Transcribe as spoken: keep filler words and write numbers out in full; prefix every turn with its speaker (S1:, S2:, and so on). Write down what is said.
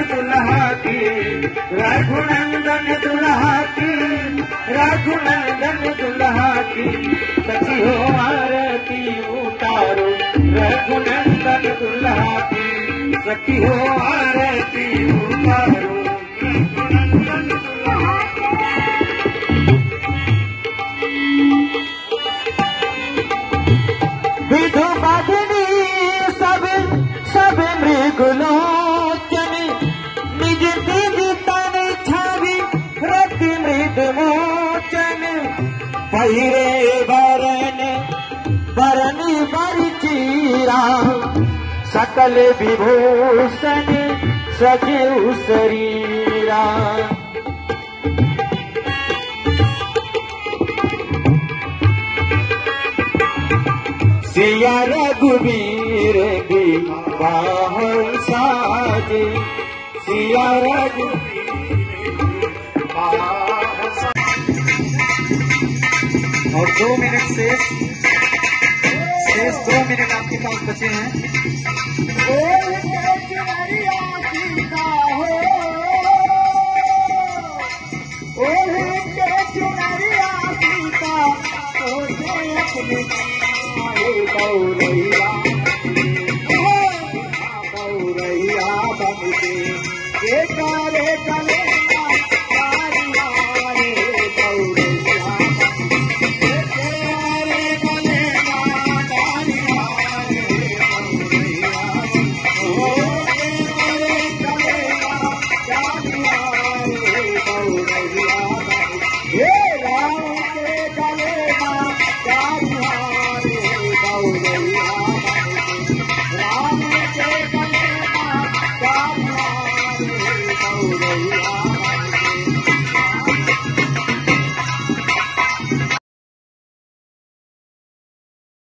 S1: दुल्हा की, रघुनंदन दुल्हा की, रघुनंदन दुल्हा की। सखी हो आरती उतारो रघुनंदन दुल्हा की, सखी हो आरती उतारो रघुनंदन दुल्हा की। विधु बदनी सब सब मृगलोचन, निज निज तन छवि रति मृग मोचन। पहिरे वरन वरन वर चीरा, सकल विभूषण सजेउ शरीरा। सिया रघुवीर विवाहन साजे, सिया रघुवीर विवाहन साजे। और दो मिनट शेष शेष दो मिनट आपके पास बचे हैं। Oh,